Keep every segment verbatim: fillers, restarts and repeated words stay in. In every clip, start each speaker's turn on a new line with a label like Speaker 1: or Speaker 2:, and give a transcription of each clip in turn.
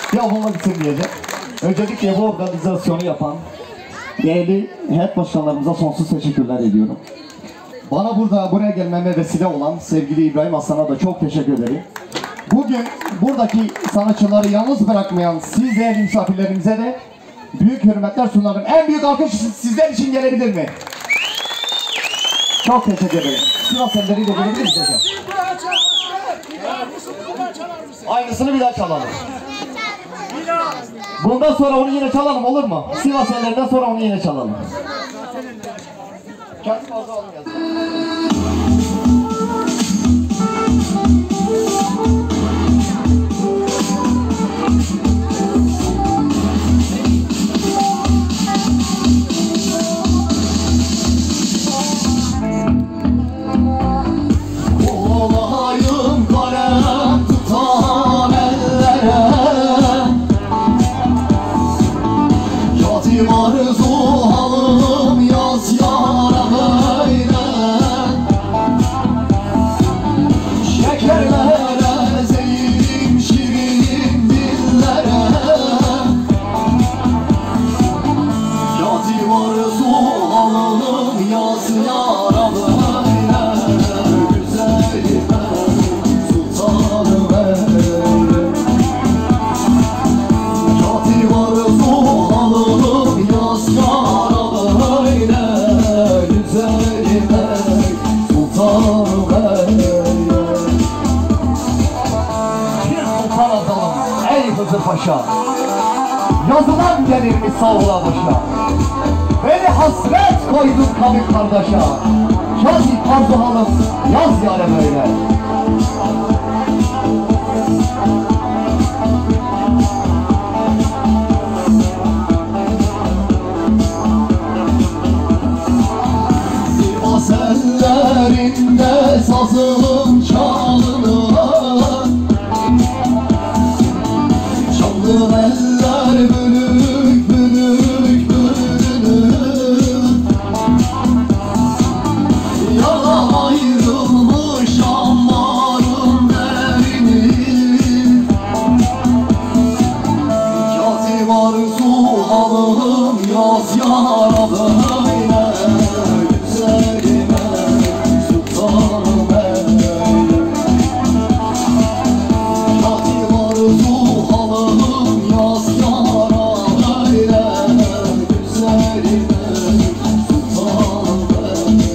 Speaker 1: yapılmak için diyeceğim. Öncelikle bu organizasyonu yapan değerli heyet başkanlarımıza sonsuz teşekkürler ediyorum. Bana burada buraya gelmeme vesile olan sevgili İbrahim Aslan'a da çok teşekkür ederim. Bugün buradaki sanatçıları yalnız bırakmayan siz değerli misafirlerimize de büyük hürmetler sunarım. En büyük alkış sizler için gelebilir mi? Çok teşekkür ederim. Sivas elleriyle gelebilir miyiz hocam? Aynısını bir daha çalalım. Bundan sonra onu yine çalalım, olur mu? Sivas ellerinden sonra onu yine çalalım. Kendi fazla almayacağız. Paşa, yazılan gelir mi sağla başa? Beni hasret koydun kabir kardeşa. Yazık arzu halım, yaz yâre böyle. Sivas ellerinde sazım çalınır. Eller bölük bölük bölünür. Yana ayrılmış ammarın derini. Katip arzu halım yaz yara böyle. Güzelime sultanım böyle. Katip arzu halım yaz yara böyle. Güzelime sultanım böyle.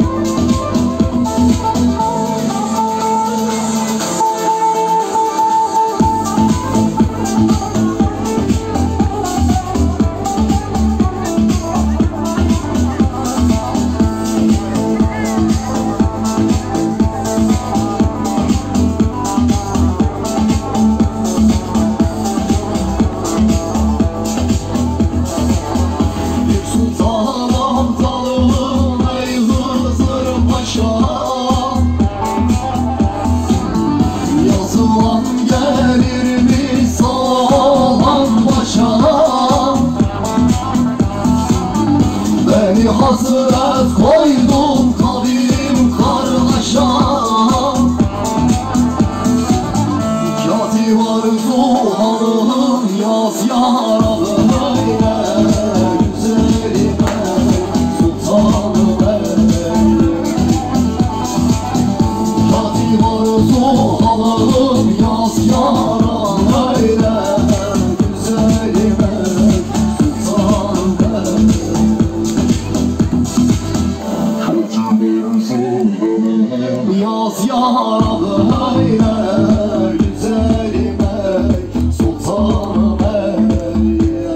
Speaker 1: Beni hasret koydun kadim kardeşa. Katip arzu halım yaz yara böyle. Güzelime sultanım böyle. Katip arzu halım yaz yara böyle. Güzelime sultanım böyle. Yaz yara böyle. Güzelime sultanım böyle.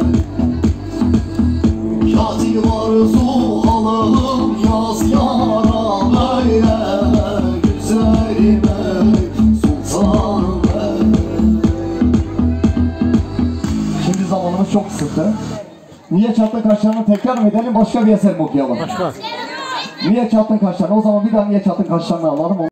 Speaker 1: Katip arzu halım yaz yara böyle. Güzelime sultanım böyle. Şimdi zamanımız çok kısıtlı. Niye çattın kaşlarını tekrar mı edelim, başka bir eser mi okuyalım? Başka. Niye çattın kaşlarını? O zaman bir daha niye çattın kaşlarını alalım.